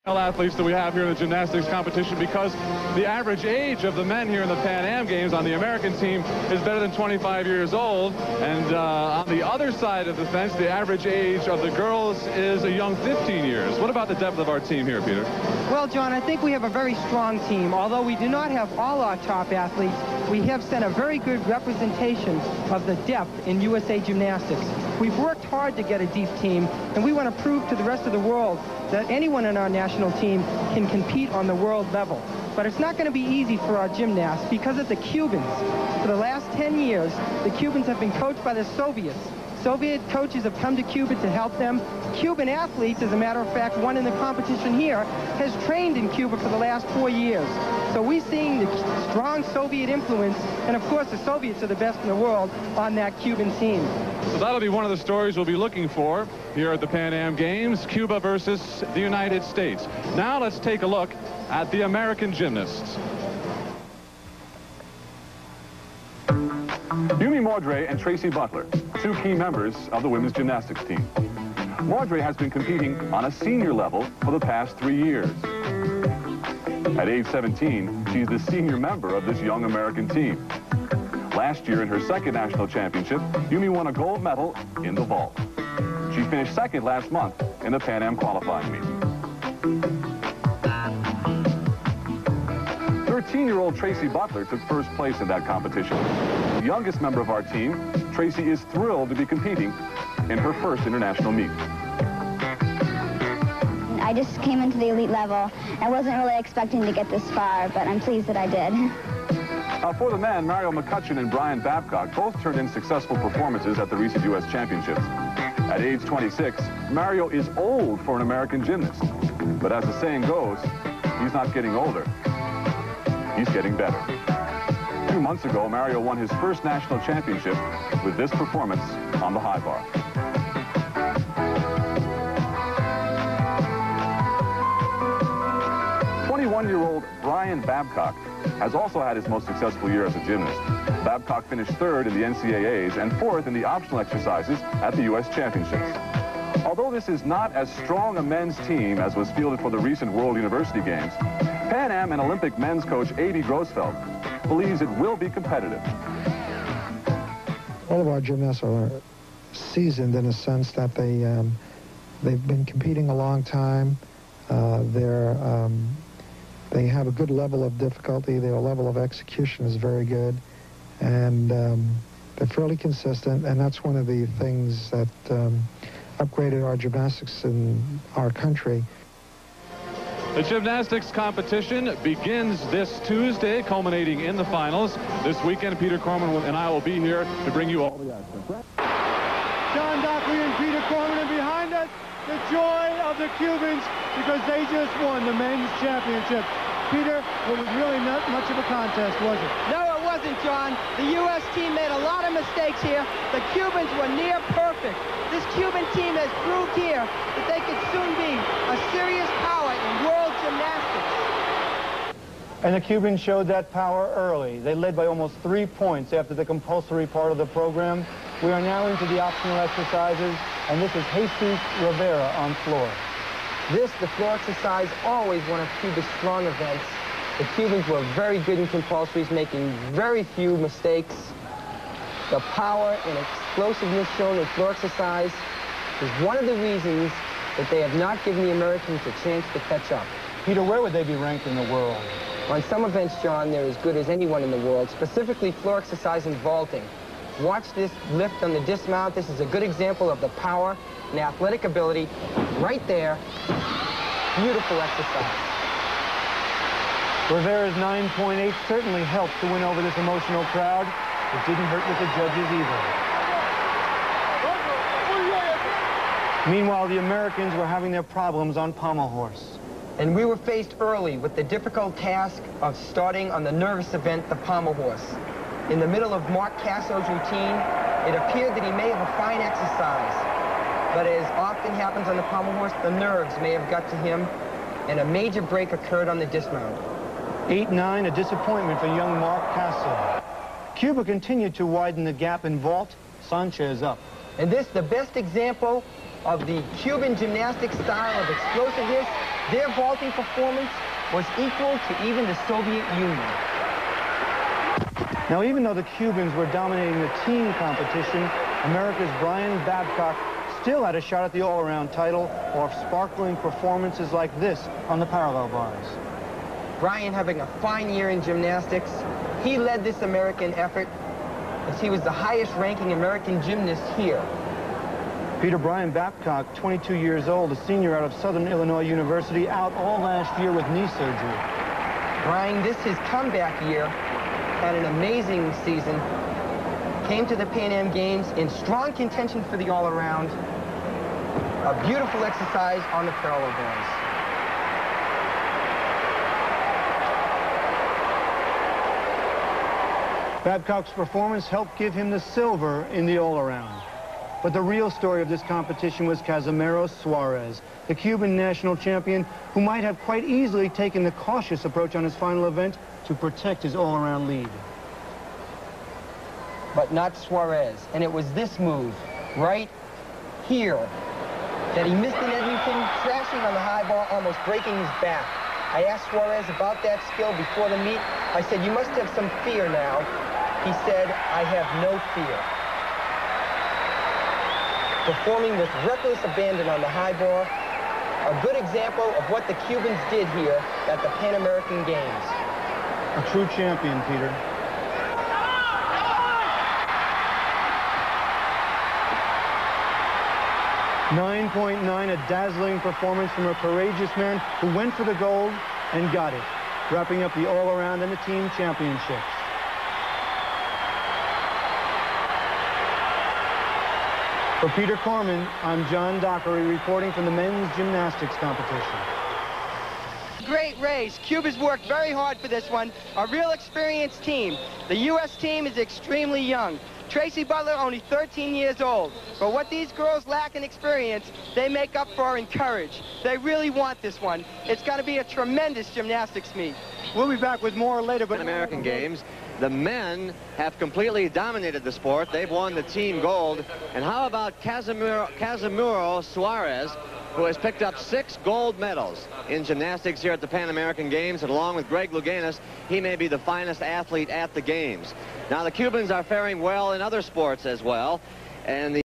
Athletes that we have here in the gymnastics competition, because the average age of the men here in the Pan Am Games on the American team is better than 25 years old, and on the other side of the fence, the average age of the girls is a young 15 years. What about the depth of our team here, Peter? Well, John, I think we have a very strong team. Although we do not have all our top athletes, we have sent a very good representation of the depth in USA Gymnastics. We've worked hard to get a deep team, and we want to prove to the rest of the world that anyone in our national team can compete on the world level. But it's not going to be easy for our gymnasts because of the Cubans. For the last 10 years, the Cubans have been coached by the Soviets. Soviet coaches have come to Cuba to help them. Cuban athletes, as a matter of fact, one in the competition here, has trained in Cuba for the last 4 years. So we're seeing the strong Soviet influence, and of course the Soviets are the best in the world on that Cuban team. So that'll be one of the stories we'll be looking for here at the Pan Am Games, Cuba versus the United States. Now let's take a look at the American gymnasts. Yumi Maudre and Tracy Butler, two key members of the women's gymnastics team. Maudre has been competing on a senior level for the past 3 years. At age 17, she's the senior member of this young American team. Last year in her second national championship, Yumi won a gold medal in the vault. She finished second last month in the Pan Am qualifying meet. 13-year-old Tracy Butler took first place in that competition. The youngest member of our team, Tracy is thrilled to be competing in her first international meet. I just came into the elite level. I wasn't really expecting to get this far, but I'm pleased that I did. For the men, Mario McCutcheon and Brian Babcock both turned in successful performances at the recent U.S. Championships. At age 26, Mario is old for an American gymnast. But as the saying goes, he's not getting older. He's getting better. 2 months ago, Mario won his first national championship with this performance on the high bar. One-year-old Brian Babcock has also had his most successful year as a gymnast. Babcock finished third in the NCAAs and fourth in the optional exercises at the U.S. Championships. Although this is not as strong a men's team as was fielded for the recent World University Games, Pan Am and Olympic men's coach Ahte Grossfeld believes it will be competitive. All of our gymnasts are seasoned in a sense that they've been competing a long time. They have a good level of difficulty. Their level of execution is very good, and they're fairly consistent, and that's one of the things that upgraded our gymnastics in our country. The gymnastics competition begins this Tuesday, culminating in the finals. This weekend, Peter Corman and I will be here to bring you all the action. John Dockery and Peter Corman, and behind us, the joy of the Cubans, because they just won the men's championship. Peter, it was really not much of a contest, was it? No, it wasn't, John. The U.S. team made a lot of mistakes here. The Cubans were near perfect. This Cuban team has proved here that they could soon be a serious power in world gymnastics. And the Cubans showed that power early. They led by almost 3 points after the compulsory part of the program. We are now into the optional exercises, and this is Jesus Rivera on floor. The floor exercise, always one of Cuba's strong events. The Cubans were very good in compulsories, making very few mistakes. The power and explosiveness shown in floor exercise is one of the reasons that they have not given the Americans a chance to catch up. Peter, where would they be ranked in the world? On some events, John, they're as good as anyone in the world, specifically floor exercise and vaulting. Watch this lift on the dismount. This is a good example of the power and athletic ability right there. Beautiful exercise. Rivera's 9.8 certainly helped to win over this emotional crowd. It didn't hurt with the judges either. Meanwhile, the Americans were having their problems on pommel horse. And we were faced early with the difficult task of starting on the nervous event, the pommel horse. In the middle of Mark Casso's routine, it appeared that he may have a fine exercise. But as often happens on the pommel horse, the nerves may have got to him, and a major break occurred on the dismount. 8-9, a disappointment for young Mark Casso. Cuba continued to widen the gap in vault. Sanchez up. And this, the best example of the Cuban gymnastic style of explosiveness Their vaulting performance was equal to even the Soviet Union. Now, even though the Cubans were dominating the team competition, America's Brian Babcock still had a shot at the all-around title off sparkling performances like this on the parallel bars. Brian having a fine year in gymnastics, he led this American effort as he was the highest-ranking American gymnast here. Peter Brian Babcock, 22 years old, a senior out of Southern Illinois University, out all last year with knee surgery. Brian, this his comeback year, had an amazing season, came to the Pan Am Games in strong contention for the all-around. A beautiful exercise on the parallel bars. Babcock's performance helped give him the silver in the all-around. But the real story of this competition was Casimiro Suarez, the Cuban national champion, who might have quite easily taken the cautious approach on his final event to protect his all-around lead. But not Suarez, and it was this move, right here, that he missed in Edmonton, crashing on the high bar, almost breaking his back. I asked Suarez about that skill before the meet. I said, "You must have some fear now." He said, "I have no fear." Performing with reckless abandon on the high bar, a good example of what the Cubans did here at the Pan American Games. A true champion, Peter. .9, a dazzling performance from a courageous man who went for the gold and got it, wrapping up the all-around and the team championships. For Peter Corman, I'm John Dockery reporting from the men's gymnastics competition. Great race. Cubans worked very hard for this one. A real experienced team. The U.S. team is extremely young. Tracy Butler only 13 years old. But what these girls lack in experience, they make up for in courage. They really want this one. It's going to be a tremendous gymnastics meet. We'll be back with more later, but American Games, the men have completely dominated the sport. They've won the team gold. And how about Casimiro Suarez, who has picked up 6 gold medals in gymnastics here at the Pan American Games, and along with Greg Louganis, he may be the finest athlete at the Games. Now, the Cubans are faring well in other sports as well, and the